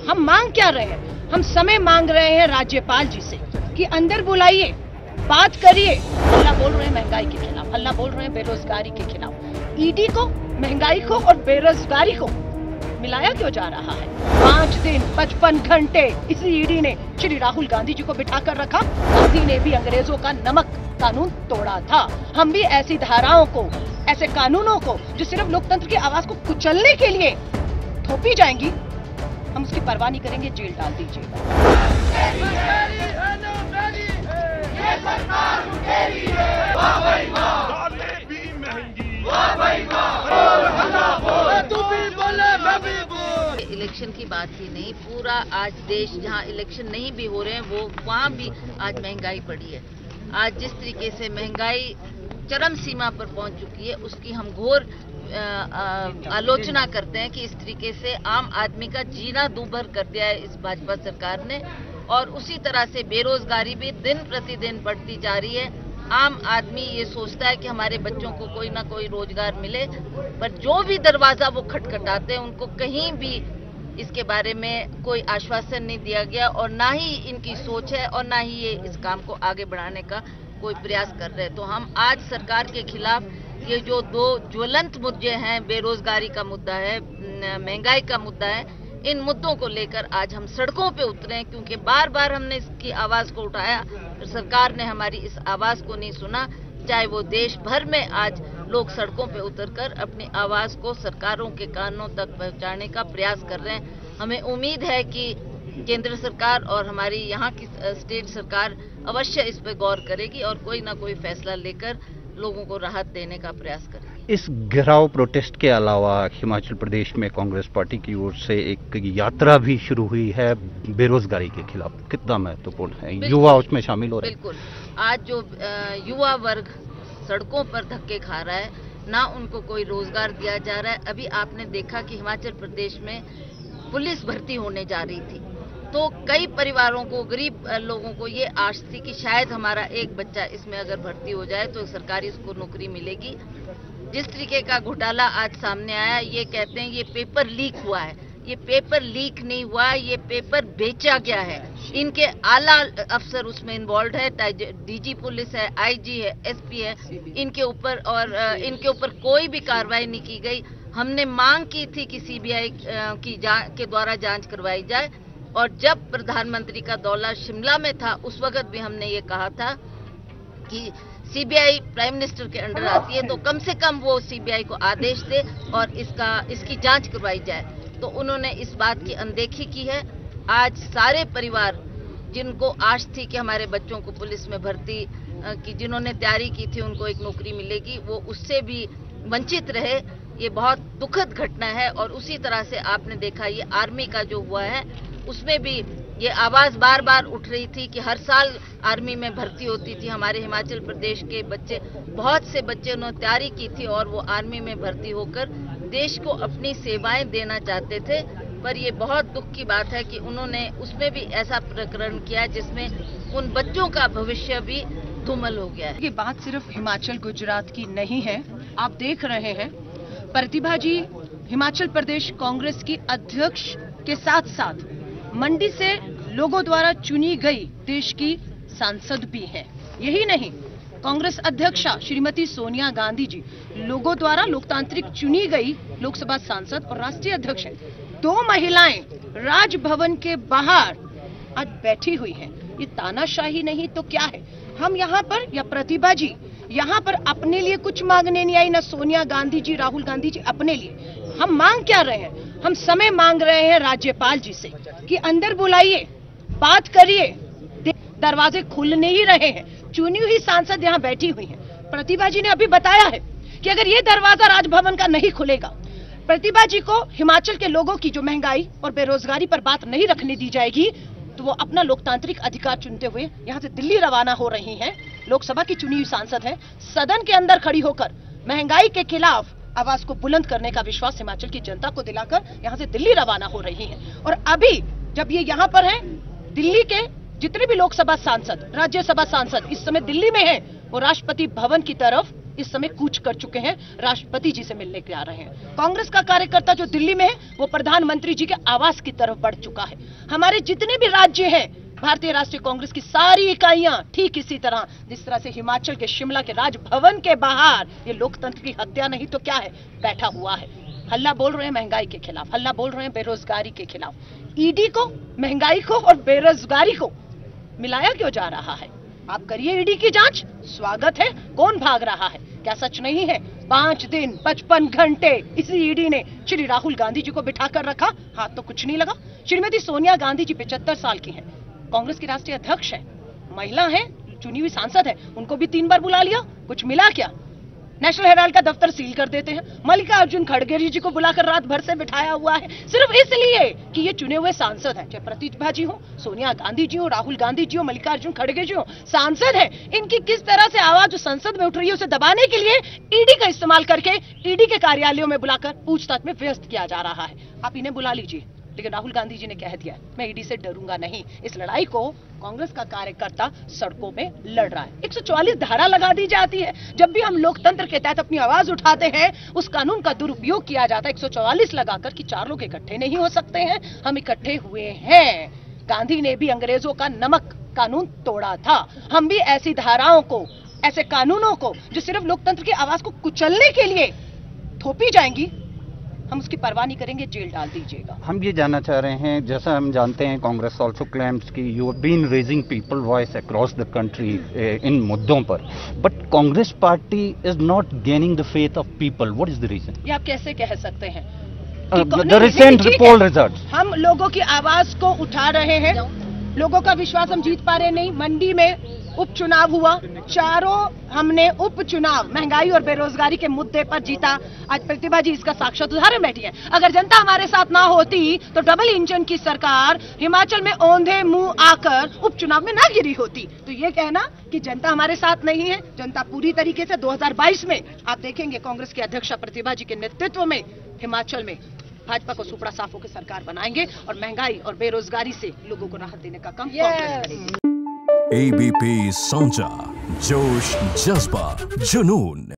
हम मांग क्या रहे हैं? हम समय मांग रहे हैं राज्यपाल जी से कि अंदर बुलाइए, बात करिए। हल्ला बोल रहे हैं महंगाई के खिलाफ, हल्ला बोल रहे हैं बेरोजगारी के खिलाफ। ईडी को महंगाई को और बेरोजगारी को मिलाया क्यों जा रहा है? 5 दिन 55 घंटे इसी ईडी ने श्री राहुल गांधी जी को बिठाकर रखा। गांधी ने भी अंग्रेजों का नमक कानून तोड़ा था। हम भी ऐसी धाराओं को, ऐसे कानूनों को जो सिर्फ लोकतंत्र की आवाज को कुचलने के लिए थोपी जाएंगी, हम उसकी परवाह नहीं करेंगे। जेल डाल दीजिएगा। इलेक्शन की बात ही नहीं, पूरा आज देश जहां इलेक्शन नहीं भी हो रहे हैं वो वहां भी आज महंगाई बढ़ी है। आज जिस तरीके से महंगाई चरम सीमा पर पहुंच चुकी है उसकी हम घोर आलोचना करते हैं कि इस तरीके से आम आदमी का जीना दूभर कर दिया है इस भाजपा सरकार ने। और उसी तरह से बेरोजगारी भी दिन प्रतिदिन बढ़ती जा रही है। आम आदमी ये सोचता है कि हमारे बच्चों को कोई ना कोई रोजगार मिले, पर जो भी दरवाजा वो खटखटाते हैं उनको कहीं भी इसके बारे में कोई आश्वासन नहीं दिया गया और ना ही इनकी सोच है और ना ही ये इस काम को आगे बढ़ाने का कोई प्रयास कर रहे हैं। तो हम आज सरकार के खिलाफ ये जो 2 ज्वलंत मुद्दे हैं, बेरोजगारी का मुद्दा है, महंगाई का मुद्दा है, इन मुद्दों को लेकर आज हम सड़कों पे उतरे हैं, क्योंकि बार बार हमने इसकी आवाज को उठाया, सरकार ने हमारी इस आवाज को नहीं सुना। चाहे वो देश भर में आज लोग सड़कों पे उतरकर अपनी आवाज को सरकारों के कानों तक पहुंचाने का प्रयास कर रहे हैं। हमें उम्मीद है कि केंद्र सरकार और हमारी यहाँ की स्टेट सरकार अवश्य इस पर गौर करेगी और कोई ना कोई फैसला लेकर लोगों को राहत देने का प्रयास करेगी। इस घेराव प्रोटेस्ट के अलावा हिमाचल प्रदेश में कांग्रेस पार्टी की ओर से एक यात्रा भी शुरू हुई है बेरोजगारी के खिलाफ। कितना महत्वपूर्ण है? युवा उसमें शामिल हो रहे हैं। बिल्कुल। आज जो युवा वर्ग सड़कों पर धक्के खा रहा है, ना उनको कोई रोजगार दिया जा रहा है। अभी आपने देखा कि हिमाचल प्रदेश में पुलिस भर्ती होने जा रही थी, तो कई परिवारों को, गरीब लोगों को ये आश थी कि शायद हमारा एक बच्चा इसमें अगर भर्ती हो जाए तो सरकारी उसको नौकरी मिलेगी। जिस तरीके का घोटाला आज सामने आया, ये कहते हैं ये पेपर लीक हुआ है। ये पेपर लीक नहीं हुआ, ये पेपर बेचा गया है। इनके आला अफसर उसमें इन्वॉल्व है, डीजी पुलिस है, आईजी है, एसपी है, इनके ऊपर कोई भी कार्रवाई नहीं की गई। हमने मांग की थी कि सीबीआई के द्वारा जांच करवाई जाए, और जब प्रधानमंत्री का दौरा शिमला में था उस वक्त भी हमने ये कहा था कि सीबीआई प्राइम मिनिस्टर के अंडर आती है तो कम से कम वो सीबीआई को आदेश दे और इसकी जांच करवाई जाए। तो उन्होंने इस बात की अनदेखी की है। आज सारे परिवार जिनको आश थी कि हमारे बच्चों को पुलिस में भर्ती की, जिन्होंने तैयारी की थी उनको एक नौकरी मिलेगी, वो उससे भी वंचित रहे। ये बहुत दुखद घटना है। और उसी तरह से आपने देखा ये आर्मी का जो हुआ है उसमें भी ये आवाज बार बार उठ रही थी कि हर साल आर्मी में भर्ती होती थी। हमारे हिमाचल प्रदेश के बच्चे, बहुत से बच्चे उन्होंने तैयारी की थी और वो आर्मी में भर्ती होकर देश को अपनी सेवाएं देना चाहते थे। पर ये बहुत दुख की बात है कि उन्होंने उसमें भी ऐसा प्रकरण किया जिसमें उन बच्चों का भविष्य भी धूमल हो गया है। ये बात सिर्फ हिमाचल गुजरात की नहीं है। आप देख रहे हैं प्रतिभा जी हिमाचल प्रदेश कांग्रेस की अध्यक्ष के साथ साथ मंडी से लोगों द्वारा चुनी गई देश की सांसद भी है। यही नहीं, कांग्रेस अध्यक्षा श्रीमती सोनिया गांधी जी लोगों द्वारा लोकतांत्रिक चुनी गई लोकसभा सांसद और राष्ट्रीय अध्यक्ष है। 2 महिलाएं राजभवन के बाहर आज बैठी हुई हैं। ये तानाशाही नहीं तो क्या है? हम यहाँ पर, या प्रतिभा जी यहाँ पर अपने लिए कुछ मांगने नहीं आई, ना सोनिया गांधी जी, राहुल गांधी जी अपने लिए। हम मांग क्या रहे हैं? हम समय मांग रहे हैं राज्यपाल जी से कि अंदर बुलाइए, बात करिए। दरवाजे खुल नहीं रहे हैं। चुनी हुई सांसद यहाँ बैठी हुई हैं। प्रतिभा जी ने अभी बताया है कि अगर ये दरवाजा राजभवन का नहीं खुलेगा, प्रतिभा जी को हिमाचल के लोगों की जो महंगाई और बेरोजगारी पर बात नहीं रखने दी जाएगी, तो वो अपना लोकतांत्रिक अधिकार चुनते हुए यहाँ से दिल्ली रवाना हो रही हैं। लोकसभा की चुनी हुई सांसद है, सदन के अंदर खड़ी होकर महंगाई के खिलाफ आवाज को बुलंद करने का विश्वास हिमाचल की जनता को दिलाकर यहाँ से दिल्ली रवाना हो रही है। और अभी जब ये यहाँ पर है, दिल्ली के जितने भी लोकसभा सांसद, राज्यसभा सांसद इस समय दिल्ली में हैं, वो राष्ट्रपति भवन की तरफ इस समय कूच कर चुके हैं, राष्ट्रपति जी से मिलने के आ रहे हैं। कांग्रेस का कार्यकर्ता जो दिल्ली में है वो प्रधानमंत्री जी के आवास की तरफ बढ़ चुका है। हमारे जितने भी राज्य हैं, भारतीय राष्ट्रीय कांग्रेस की सारी इकाइयां ठीक इसी तरह, जिस तरह से हिमाचल के शिमला के राजभवन के बाहर ये लोकतंत्र की हत्या नहीं तो क्या है, बैठा हुआ है। हल्ला बोल रहे हैं महंगाई के खिलाफ, हल्ला बोल रहे हैं बेरोजगारी के खिलाफ। ईडी को, महंगाई को और बेरोजगारी को मिलाया क्यों जा रहा है? आप करिए ईडी की जांच, स्वागत है। कौन भाग रहा है? क्या सच नहीं है 5 दिन 55 घंटे इसी ईडी ने श्री राहुल गांधी जी को बिठाकर रखा, हाथ तो कुछ नहीं लगा। श्रीमती सोनिया गांधी जी 75 साल की हैं, कांग्रेस की राष्ट्रीय अध्यक्ष है, महिला है, चुनी हुई सांसद है, उनको भी 3 बार बुला लिया, कुछ मिला क्या? नेशनल हेराल्ड का दफ्तर सील कर देते हैं। मल्लिकार्जुन खड़गे जी को बुलाकर रात भर से बिठाया हुआ है सिर्फ इसलिए कि ये चुने हुए सांसद हैं, चाहे प्रतिभा जी हो, सोनिया गांधी जी हो, राहुल गांधी जी हो, मल्लिकार्जुन खड़गे जी हो, सांसद है। इनकी किस तरह से आवाज जो संसद में उठ रही है उसे दबाने के लिए ईडी का इस्तेमाल करके ईडी के कार्यालयों में बुलाकर पूछताछ में व्यस्त किया जा रहा है। आप इन्हें बुला लीजिए, लेकिन राहुल गांधी जी ने कह दिया मैं ईडी से डरूंगा नहीं। इस लड़ाई को कांग्रेस का कार्यकर्ता सड़कों में लड़ रहा है। 144 धारा लगा दी जाती है। जब भी हम लोकतंत्र के तहत अपनी आवाज उठाते हैं उस कानून का दुरुपयोग किया जाता है 144 लगाकर कि 4 लोग इकट्ठे नहीं हो सकते हैं। हम इकट्ठे हुए हैं। गांधी ने भी अंग्रेजों का नमक कानून तोड़ा था। हम भी ऐसी धाराओं को, ऐसे कानूनों को जो सिर्फ लोकतंत्र की आवाज को कुचलने के लिए थोपी जाएंगी, हम उसकी परवाह नहीं करेंगे, जेल डाल दीजिएगा। हम ये जानना चाह रहे हैं, जैसा हम जानते हैं कांग्रेस ऑल्सो क्लेम्स कि you have been raising people voice across the country in मुद्दों पर, but Congress party is not gaining the faith of people. What is the reason? ये आप कैसे कह सकते हैं? The recent poll results. हम लोगों की आवाज को उठा रहे हैं, लोगों का विश्वास हम जीत पा रहे नहीं। मंडी में उपचुनाव हुआ, चारों हमने उपचुनाव महंगाई और बेरोजगारी के मुद्दे पर जीता। आज प्रतिभा जी इसका साक्षात उदाहरण बैठी है। अगर जनता हमारे साथ ना होती तो डबल इंजन की सरकार हिमाचल में औंधे मुंह आकर उपचुनाव में ना गिरी होती। तो ये कहना कि जनता हमारे साथ नहीं है, जनता पूरी तरीके से 2022 में आप देखेंगे कांग्रेस की अध्यक्षा प्रतिभा जी के नेतृत्व में हिमाचल में भाजपा को सुपड़ा साफ होकर सरकार बनाएंगे और महंगाई और बेरोजगारी से लोगों को राहत देने का काम कांग्रेस करेगी। ABP Sonja, जोश, जज्बा, जुनून।